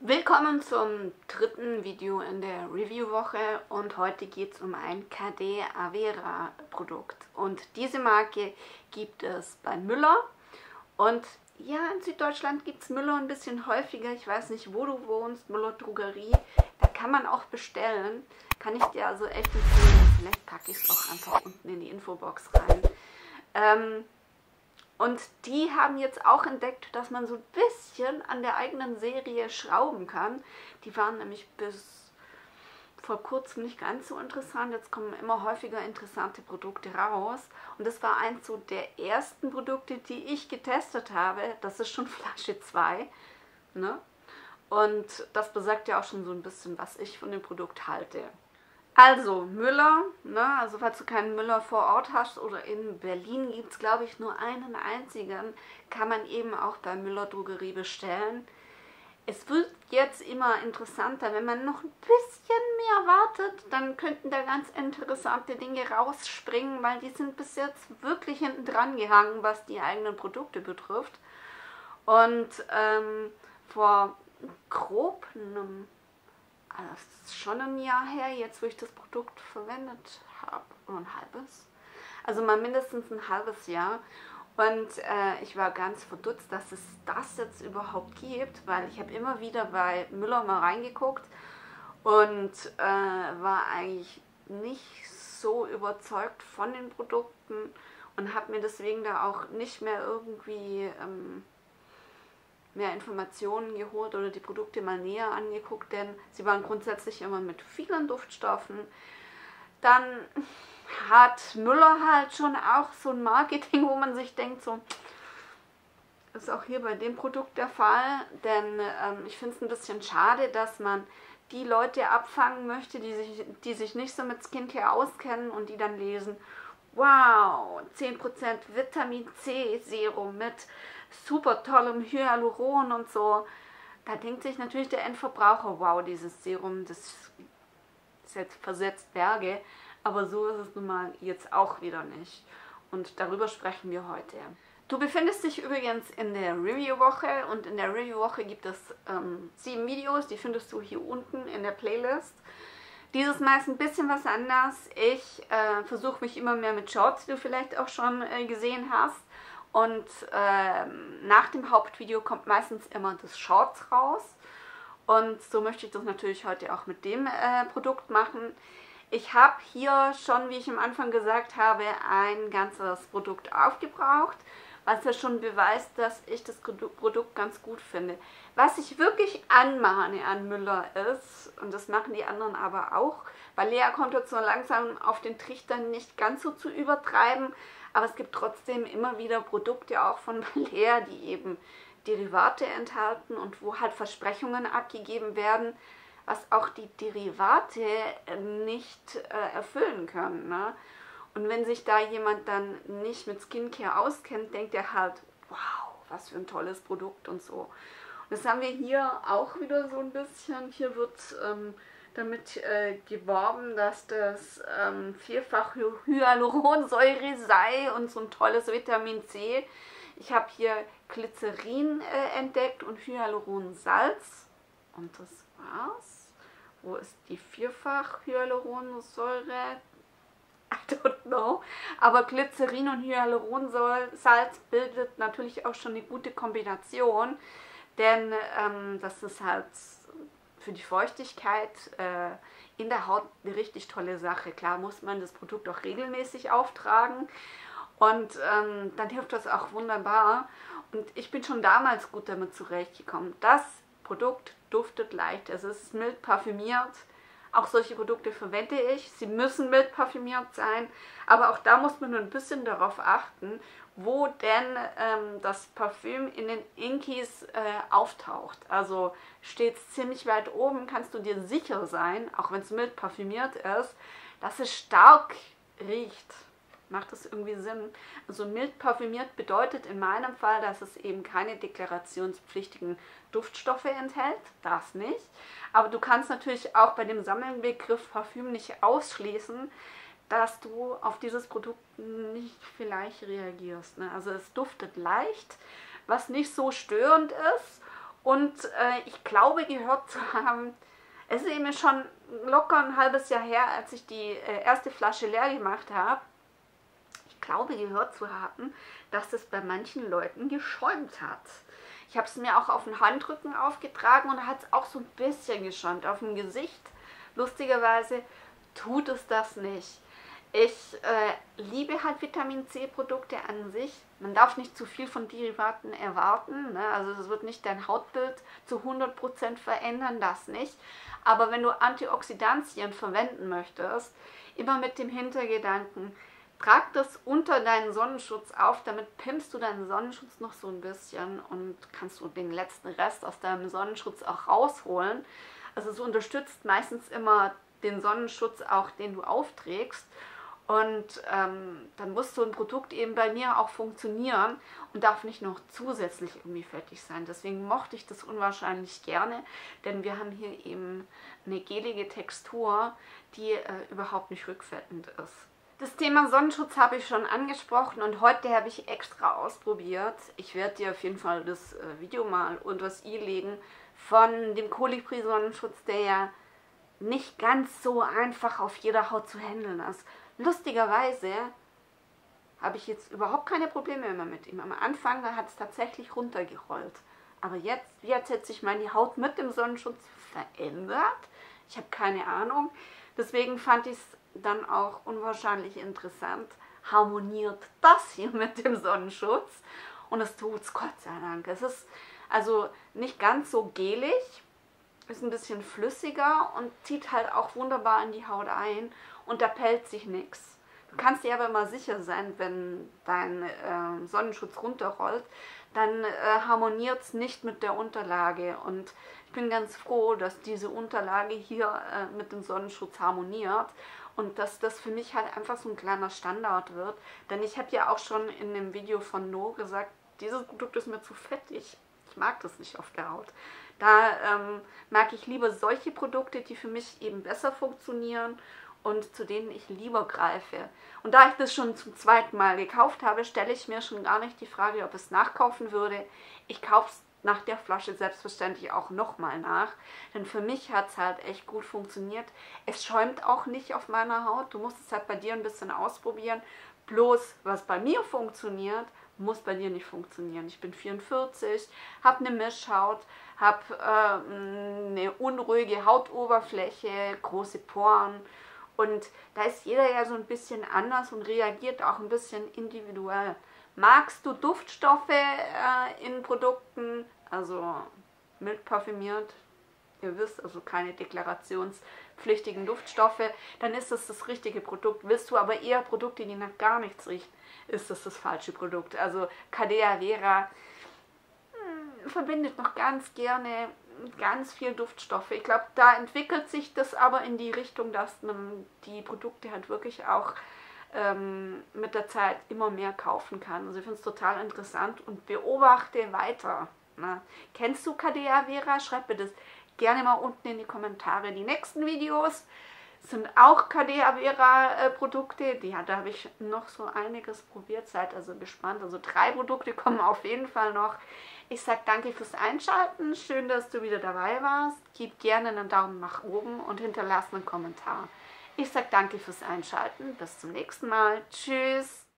Willkommen zum dritten Video in der Review-Woche und heute geht es um ein KD Avera Produkt. Und diese Marke gibt es bei Müller und ja, in Süddeutschland gibt es Müller ein bisschen häufiger. Ich weiß nicht, wo du wohnst, Müller Drogerie, da kann man auch bestellen. Kann ich dir also echt empfehlen. Vielleicht packe ich es auch einfach unten in die Infobox rein. Und die haben jetzt auch entdeckt, dass man so ein bisschen an der eigenen Serie schrauben kann. Die waren nämlich bis vor kurzem nicht ganz so interessant. Jetzt kommen immer häufiger interessante Produkte raus. Und das war eins so der ersten Produkte, die ich getestet habe. Das ist schon Flasche 2. Ne? Und das besagt ja auch schon so ein bisschen, was ich von dem Produkt halte. Also Müller, ne, also falls du keinen Müller vor Ort hast oder in Berlin gibt es glaube ich nur einen einzigen, kann man eben auch bei Müller Drogerie bestellen. Es wird jetzt immer interessanter, wenn man noch ein bisschen mehr wartet, dann könnten da ganz interessante Dinge rausspringen, weil die sind bis jetzt wirklich hinten dran gehangen, was die eigenen Produkte betrifft. Und vor grob einem das ist schon ein Jahr her, jetzt wo ich das Produkt verwendet habe, oder ein halbes. Also mal mindestens ein halbes Jahr. Und ich war ganz verdutzt, dass es das jetzt überhaupt gibt, weil ich habe immer wieder bei Müller mal reingeguckt und war eigentlich nicht so überzeugt von den Produkten und habe mir deswegen da auch nicht mehr irgendwie mehr Informationen geholt oder die Produkte mal näher angeguckt, denn sie waren grundsätzlich immer mit vielen Duftstoffen. Dann hat Müller halt schon auch so ein Marketing, wo man sich denkt, so ist auch hier bei dem Produkt der Fall, denn ich finde es ein bisschen schade, dass man die Leute abfangen möchte, die sich nicht so mit Skincare auskennen und die dann lesen, wow, 10% Vitamin C Serum mit super tollem Hyaluron und so. Da denkt sich natürlich der Endverbraucher, wow, dieses Serum, das versetzt Berge. Aber so ist es nun mal jetzt auch wieder nicht. Und darüber sprechen wir heute. Du befindest dich übrigens in der Review-Woche und in der Review-Woche gibt es 7 Videos, die findest du hier unten in der Playlist. Dieses Mal ist ein bisschen was anders. Ich versuche mich immer mehr mit Shorts, die du vielleicht auch schon gesehen hast. Und nach dem Hauptvideo kommt meistens immer das Shorts raus. Und so möchte ich das natürlich heute auch mit dem Produkt machen. Ich habe hier schon, wie ich am Anfang gesagt habe, ein ganzes Produkt aufgebraucht, was ja schon beweist, dass ich das Produkt ganz gut finde. Was ich wirklich anmahne an Müller ist, und das machen die anderen aber auch, weil Lea kommt jetzt so langsam auf den Trichter, nicht ganz so zu übertreiben, aber es gibt trotzdem immer wieder Produkte auch von Lea, die eben Derivate enthalten und wo halt Versprechungen abgegeben werden, was auch die Derivate nicht erfüllen können. Ne? Und wenn sich da jemand dann nicht mit Skincare auskennt, denkt er halt, wow, was für ein tolles Produkt und so. Und das haben wir hier auch wieder so ein bisschen. Hier wird damit geworben, dass das vierfach Hyaluronsäure sei und so ein tolles Vitamin C. Ich habe hier Glycerin entdeckt und Hyaluronsalz und das war's. Wo ist die vierfach Hyaluronsäure? I don't know. Aber Glycerin und Hyaluronsalz bildet natürlich auch schon eine gute Kombination, denn das ist halt für die Feuchtigkeit in der Haut eine richtig tolle Sache. Klar muss man das Produkt auch regelmäßig auftragen und dann hilft das auch wunderbar. Und ich bin schon damals gut damit zurechtgekommen. Das Produkt duftet leicht, es ist mild parfümiert. Auch solche Produkte verwende ich. Sie müssen mild parfümiert sein, aber auch da muss man nur ein bisschen darauf achten, wo denn das Parfüm in den Inkies auftaucht. Also steht es ziemlich weit oben, kannst du dir sicher sein, auch wenn es mild parfümiert ist, dass es stark riecht. Macht das irgendwie Sinn? Also mild parfümiert bedeutet in meinem Fall, dass es eben keine deklarationspflichtigen Duftstoffe enthält, das nicht. Aber du kannst natürlich auch bei dem Sammelbegriff Parfüm nicht ausschließen, dass du auf dieses Produkt nicht vielleicht reagierst. Ne? Also es duftet leicht, was nicht so störend ist Und ich glaube gehört zu haben, es ist eben schon locker ein halbes Jahr her, als ich die erste Flasche leer gemacht habe. Ich glaube gehört zu haben, dass es bei manchen Leuten geschäumt hat. Ich habe es mir auch auf den Handrücken aufgetragen und hat es auch so ein bisschen geschäumt. Auf dem Gesicht, lustigerweise, tut es das nicht. Ich liebe halt Vitamin C Produkte an sich. Man darf nicht zu viel von Derivaten erwarten. Ne? Also es wird nicht dein Hautbild zu 100% verändern, das nicht. Aber wenn du Antioxidantien verwenden möchtest, immer mit dem Hintergedanken, trag das unter deinen Sonnenschutz auf, damit pimpst du deinen Sonnenschutz noch so ein bisschen und kannst du den letzten Rest aus deinem Sonnenschutz auch rausholen. Also es unterstützt meistens immer den Sonnenschutz auch, den du aufträgst. Und dann muss so ein Produkt eben bei mir auch funktionieren und darf nicht noch zusätzlich irgendwie fettig sein. Deswegen mochte ich das unwahrscheinlich gerne, denn wir haben hier eben eine gelige Textur, die überhaupt nicht rückfettend ist. Das Thema Sonnenschutz habe ich schon angesprochen und heute habe ich extra ausprobiert. Ich werde dir auf jeden Fall das Video mal unter das i legen von dem Kolibri Sonnenschutz, der ja nicht ganz so einfach auf jeder Haut zu handeln ist. Lustigerweise habe ich jetzt überhaupt keine Probleme mehr mit ihm. Am Anfang hat es tatsächlich runtergerollt. Aber jetzt, wie hat sich meine Haut mit dem Sonnenschutz verändert? Ich habe keine Ahnung. Deswegen fand ich es dann auch unwahrscheinlich interessant. Harmoniert das hier mit dem Sonnenschutz? Und es tut es, Gott sei Dank. Es ist also nicht ganz so gelig, ist ein bisschen flüssiger und zieht halt auch wunderbar in die Haut ein und da pellt sich nichts. Du kannst dir aber immer sicher sein, wenn dein Sonnenschutz runterrollt, dann harmoniert es nicht mit der Unterlage und ich bin ganz froh, dass diese Unterlage hier mit dem Sonnenschutz harmoniert und dass das für mich halt einfach so ein kleiner Standard wird, denn ich habe ja auch schon in dem Video von No gesagt, dieses Produkt ist mir zu fettig. Ich mag das nicht auf der Haut. Da mag ich lieber solche Produkte, die für mich eben besser funktionieren und zu denen ich lieber greife. Und da ich das schon zum zweiten Mal gekauft habe, stelle ich mir schon gar nicht die Frage, ob ich es nachkaufen würde. Ich kaufe es nach der Flasche selbstverständlich auch nochmal nach, denn für mich hat es halt echt gut funktioniert. Es schäumt auch nicht auf meiner Haut. Du musst es halt bei dir ein bisschen ausprobieren. Bloß, was bei mir funktioniert, muss bei dir nicht funktionieren. Ich bin 44, habe eine Mischhaut, habe eine unruhige Hautoberfläche, große Poren und da ist jeder ja so ein bisschen anders und reagiert auch ein bisschen individuell. Magst du Duftstoffe in Produkten, also mild parfümiert, ihr wisst, also keine deklarationspflichtigen Duftstoffe, dann ist das das richtige Produkt. Willst du aber eher Produkte, die nach gar nichts riechen, ist das falsche Produkt. Also Cadea Vera verbindet noch ganz gerne ganz viel Duftstoffe. Ich glaube, da entwickelt sich das aber in die Richtung, dass man die Produkte halt wirklich auch mit der Zeit immer mehr kaufen kann. Also ich finde es total interessant und beobachte weiter. Na, kennst du Cadea Vera? Schreib mir das gerne mal unten in die Kommentare. Die nächsten Videos sind auch Cadea Vera Produkte. Da habe ich noch so einiges probiert. Seid also gespannt. Also 3 Produkte kommen auf jeden Fall noch. Ich sage danke fürs Einschalten. Schön, dass du wieder dabei warst. Gib gerne einen Daumen nach oben und hinterlass einen Kommentar. Ich sage danke fürs Einschalten. Bis zum nächsten Mal. Tschüss.